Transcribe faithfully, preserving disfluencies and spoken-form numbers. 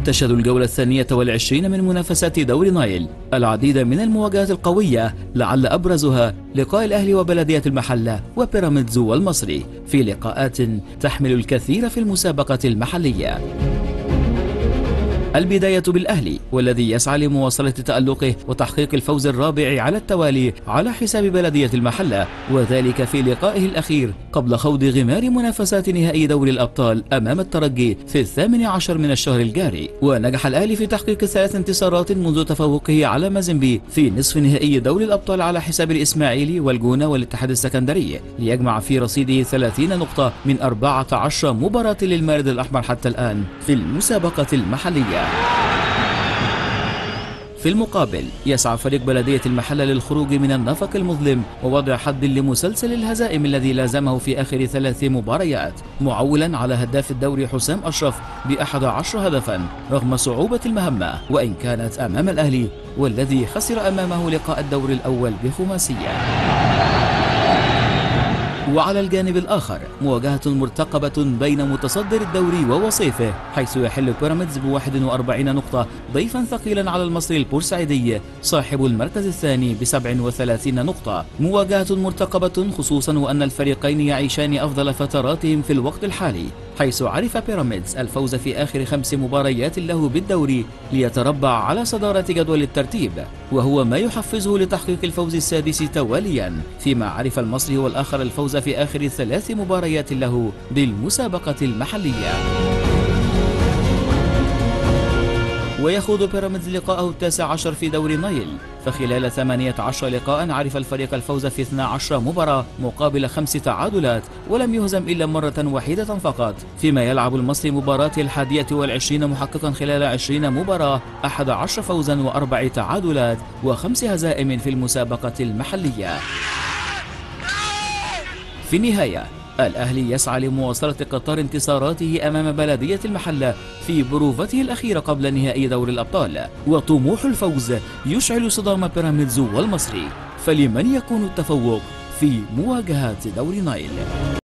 تشهد الجولة الثانية والعشرين من منافسات دوري نايل العديد من المواجهات القوية، لعل أبرزها لقاء الأهلي وبلدية المحلة وبيراميدز والمصري في لقاءات تحمل الكثير في المسابقة المحلية. البداية بالأهلي، والذي يسعى لمواصلة تألقه وتحقيق الفوز الرابع على التوالي على حساب بلدية المحلة، وذلك في لقائه الأخير قبل خوض غمار منافسات نهائي دوري الأبطال أمام الترجي في الثامن عشر من الشهر الجاري. ونجح الأهلي في تحقيق ثلاث انتصارات منذ تفوقه على مازيمبي في نصف نهائي دوري الأبطال على حساب الإسماعيلي والجونة والاتحاد السكندري، ليجمع في رصيده ثلاثين نقطة من أربعة عشر مباراة للمارد الأحمر حتى الآن في المسابقة المحلية. في المقابل يسعى فريق بلدية المحلة للخروج من النفق المظلم ووضع حد لمسلسل الهزائم الذي لازمه في آخر ثلاث مباريات، معولا على هداف الدوري حسام أشرف بأحد عشر هدفا رغم صعوبة المهمة، وإن كانت أمام الأهلي والذي خسر أمامه لقاء الدور الأول بخماسية. وعلى الجانب الآخر مواجهة مرتقبة بين متصدر الدوري ووصيفه، حيث يحل بيراميدز بواحد وأربعين نقطة ضيفا ثقيلا على المصري البورسعيدي صاحب المركز الثاني بسبع وثلاثين نقطة. مواجهة مرتقبة خصوصا وأن الفريقين يعيشان أفضل فتراتهم في الوقت الحالي، حيث عرف بيراميدز الفوز في آخر خمس مباريات له بالدوري ليتربع على صدارة جدول الترتيب، وهو ما يحفزه لتحقيق الفوز السادس تواليا، فيما عرف المصري والآخر الفوز في آخر ثلاث مباريات له بالمسابقة المحلية. ويخوض بيراميدز لقاءه التاسع عشر في دوري نايل، فخلال ثمانية عشر لقاء عرف الفريق الفوز في اثنتي عشرة مباراة مقابل خمس تعادلات، ولم يهزم إلا مرة واحدة فقط، فيما يلعب المصري مباراته الحادية والعشرين محققا خلال عشرين مباراة أحد عشر فوزا وأربع تعادلات وخمس هزائم في المسابقة المحلية. في النهاية الأهلي يسعى لمواصلة قطار انتصاراته أمام بلدية المحلة في بروفته الأخيرة قبل نهائي دوري الأبطال، وطموح الفوز يشعل صدام بيراميدز والمصري، فلمن يكون التفوق في مواجهات دوري نايل؟